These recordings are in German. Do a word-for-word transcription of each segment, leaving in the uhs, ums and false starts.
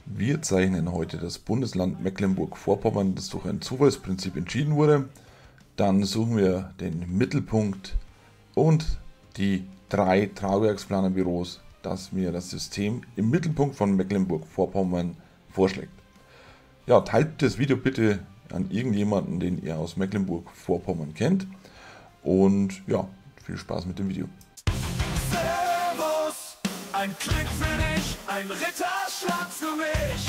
Wir zeichnen heute das Bundesland Mecklenburg-Vorpommern, das durch ein Zufallsprinzip entschieden wurde. Dann suchen wir den Mittelpunkt und die drei Tragwerksplanerbüros, das mir das System im Mittelpunkt von Mecklenburg-Vorpommern vorschlägt. Ja, teilt das Video bitte an irgendjemanden, den ihr aus Mecklenburg-Vorpommern kennt. Und ja, viel Spaß mit dem Video. Servus, ein Klick für dich, ein Ritterschlag für mich.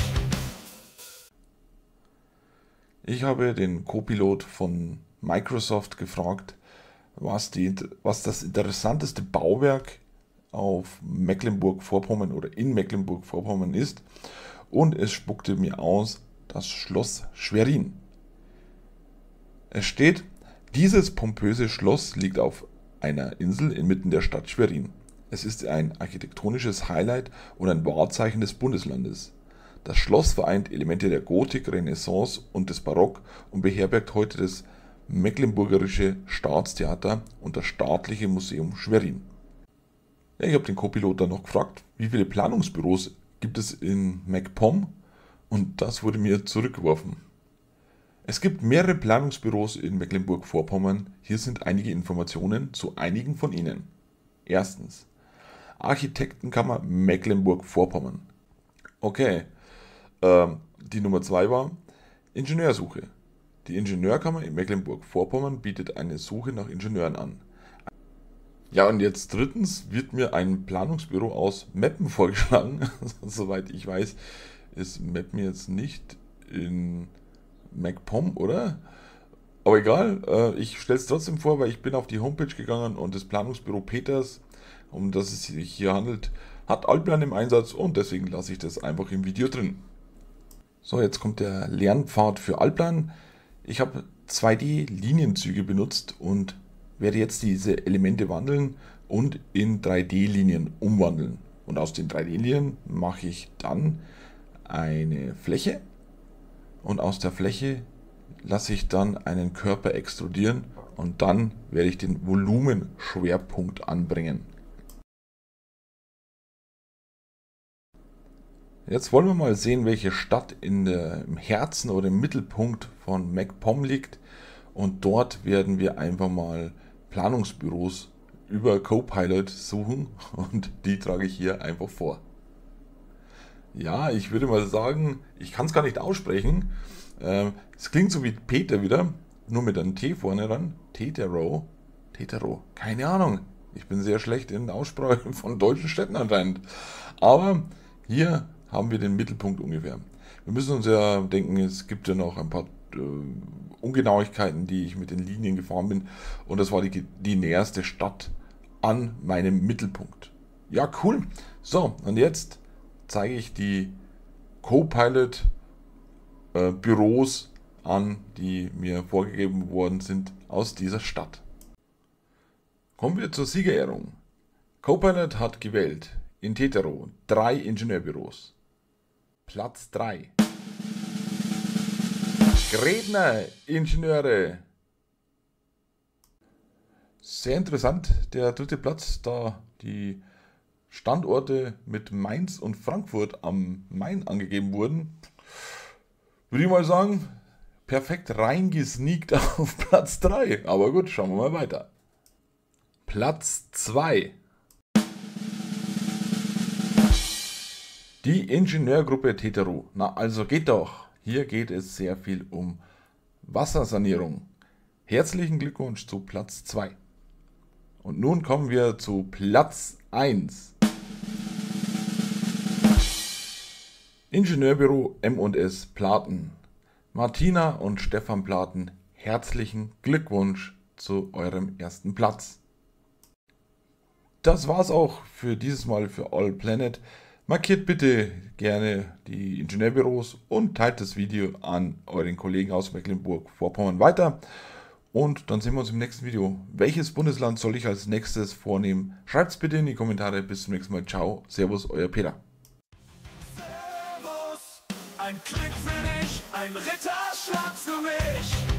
Ich habe den Co-Pilot von Microsoft gefragt, was, die, was das interessanteste Bauwerk auf Mecklenburg-Vorpommern oder in Mecklenburg-Vorpommern ist, und es spuckte mir aus das Schloss Schwerin. Es steht: Dieses pompöse Schloss liegt auf einer Insel inmitten der Stadt Schwerin. Es ist ein architektonisches Highlight und ein Wahrzeichen des Bundeslandes. Das Schloss vereint Elemente der Gotik, Renaissance und des Barock und beherbergt heute das Mecklenburgische Staatstheater und das Staatliche Museum Schwerin. Ja, ich habe den Co-Pilot dann noch gefragt, wie viele Planungsbüros gibt es in MacPom, und das wurde mir zurückgeworfen. Es gibt mehrere Planungsbüros in Mecklenburg-Vorpommern. Hier sind einige Informationen zu einigen von ihnen. Erstens: Architektenkammer Mecklenburg-Vorpommern. Okay, ähm, die Nummer zwei war Ingenieursuche. Die Ingenieurkammer in Mecklenburg-Vorpommern bietet eine Suche nach Ingenieuren an. Ja, und jetzt drittens wird mir ein Planungsbüro aus Meppen vorgeschlagen. Soweit ich weiß, ist Meppen jetzt nicht in MacPom, oder? Aber egal, äh, ich stelle es trotzdem vor, weil ich bin auf die Homepage gegangen und das Planungsbüro Peters, um das es sich hier handelt, hat Altplan im Einsatz, und deswegen lasse ich das einfach im Video drin. So, jetzt kommt der Lernpfad für Altplan. Ich habe zwei D-Linienzüge benutzt und werde jetzt diese Elemente wandeln und in drei D-Linien umwandeln. Und aus den drei D-Linien mache ich dann eine Fläche, und aus der Fläche lasse ich dann einen Körper extrudieren, und dann werde ich den Volumenschwerpunkt anbringen. Jetzt wollen wir mal sehen, welche Stadt in der, im Herzen oder im Mittelpunkt von MacPom liegt, und dort werden wir einfach mal Planungsbüros über Copilot suchen, und die trage ich hier einfach vor. Ja, ich würde mal sagen, ich kann es gar nicht aussprechen. Ähm, es klingt so wie Peter wieder, nur mit einem T vorne ran. Tetero. Tetero. Keine Ahnung. Ich bin sehr schlecht in der Aussprache von deutschen Städten anscheinend. Aber hier haben wir den Mittelpunkt ungefähr. Wir müssen uns ja denken, es gibt ja noch ein paar äh, Ungenauigkeiten, die ich mit den Linien gefahren bin. Und das war die, die näherste Stadt an meinem Mittelpunkt. Ja, cool. So, und jetzt zeige ich die Copilot äh, Büros an, die mir vorgegeben worden sind aus dieser Stadt. Kommen wir zur Siegerehrung. Copilot hat gewählt in Tetero drei Ingenieurbüros. Platz drei. Gräbner Ingenieure. Sehr interessant, der dritte Platz, da die Standorte mit Mainz und Frankfurt am Main angegeben wurden. Würde ich mal sagen, perfekt reingesneakt auf Platz drei. Aber gut, schauen wir mal weiter. Platz zwei. Die Ingenieurgruppe Tetero. Na, also geht doch. Hier geht es sehr viel um Wassersanierung. Herzlichen Glückwunsch zu Platz zwei. Und nun kommen wir zu Platz eins. Ingenieurbüro M und S Platen. Martina und Stefan Platen, herzlichen Glückwunsch zu eurem ersten Platz. Das war's auch für dieses Mal für All Planet. Markiert bitte gerne die Ingenieurbüros und teilt das Video an euren Kollegen aus Mecklenburg-Vorpommern weiter. Und dann sehen wir uns im nächsten Video. Welches Bundesland soll ich als nächstes vornehmen? Schreibt es bitte in die Kommentare. Bis zum nächsten Mal. Ciao. Servus, euer Peter. Servus, ein Klick für dich, ein Ritterschlag für mich.